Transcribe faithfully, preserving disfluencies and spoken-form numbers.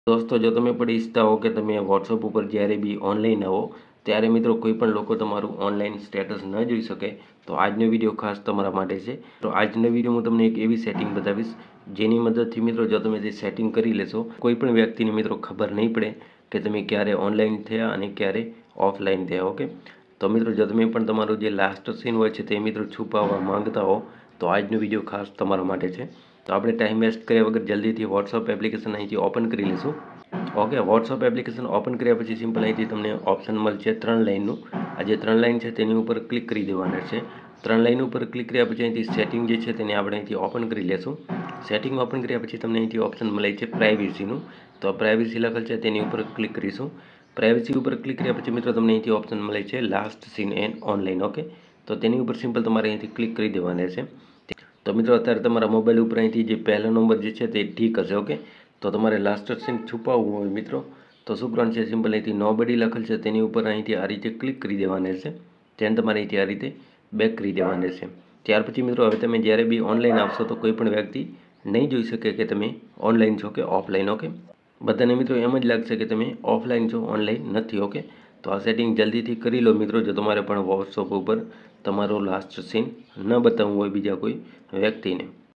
दोस्तों जो તમે પણ ઈચ્છતા હો કે તમે વોટ્સઅપ ઉપર જ્યારે બી ઓનલાઈન આવો ત્યારે મિત્રો કોઈ પણ લોકો તમારું ઓનલાઈન સ્ટેટસ ન જોઈ શકે તો આજનો વિડીયો ખાસ તમારા માટે છે તો આજના વિડીયોમાં તમને એક એવી સેટિંગ બતાવીશ જેની મદદથી મિત્રો જો તમે જે સેટિંગ કરી લેશો કોઈ પણ વ્યક્તિને મિત્રો ખબર નહીં પડે કે તમે ક્યારે ઓનલાઈન થયા અને ક્યારે ઓફલાઈન થયા ઓકે તો મિત્રો જો તમે પણ તમારું જે લાસ્ટ સીન હોય છે તે મિત્રો છુપાવવા માંગતા હો તો આજનો વિડીયો ખાસ તમારા માટે છે તો આપણે ટાઈમ વેસ્ટ કર્યા વગર જલ્દીથી વોટ્સઅપ એપ્લિકેશન અહીંથી ઓપન કરી લઈશું ઓકે વોટ્સઅપ એપ્લિકેશન ઓપન કર્યા પછી સિમ્પલ અહીંથી તમને ઓપ્શન મળશે ત્રણ લાઇનનું આ જે ત્રણ લાઇન છે તેની ઉપર ક્લિક કરી દેવાના છે ત્રણ લાઇન ઉપર ક્લિક કર્યા પછી અહીંથી સેટિંગ જે છે તેને આપણે અહીંથી ઓપન કરી લેશું સેટિંગ ઓપન કર્યા પછી તમને અહીંથી ઓપ્શન મળે છે પ્રાઇવેસીનું તો પ્રાઇવેસી લખેલ છે તેની ઉપર ક્લિક કરીશું પ્રાઇવેસી ઉપર ક્લિક કર્યા પછી મિત્રો તમને અહીંથી ઓપ્શન મળે છે last seen and online okay તો તેની ઉપર સિમ્પલ તમારે અહીંથી ક્લિક કરી દેવાના છે તો મિત્રો અત્યારે તમારા મોબાઈલ ઉપર અહીંથી જે પહેલો નંબર જે છે તે ઠીક હશે ઓકે તો તમારે લાસ્ટ સીન છુપાવવું હોય મિત્રો તો શું કરવાનું છે સિમ્પલ અહીંથી નોબડી લખેલ છે તેની ઉપર અહીંથી આ રીતે ક્લિક કરી દેવાના છે તેને તમારે અહીંથી આ રીતે બેક કરી દેવાના છે ત્યાર પછી મિત્રો હવે તમે જ્યારે બી ઓનલાઈન આવશો તો કોઈ પણ વ્યક્તિ નહીં જોઈ શકે કે તમે ઓનલાઈન છો કે ઓફલાઈન ઓકે બધાને મિત્રો એમ જ લાગશે કે તમે ઓફલાઈન છો ઓનલાઈન નથી ઓકે તો આ સેટિંગ જલ્દીથી કરી લો મિત્રો જો તમારે પણ વોટ્સઅપ ઉપર તમારો લાસ્ટ સીન ન બતાવવું હોય બીજા કોઈ વ્યક્તિને